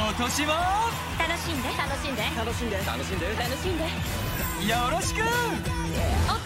年も楽しんで楽しんで楽しんで楽しんで楽しんでよろしく。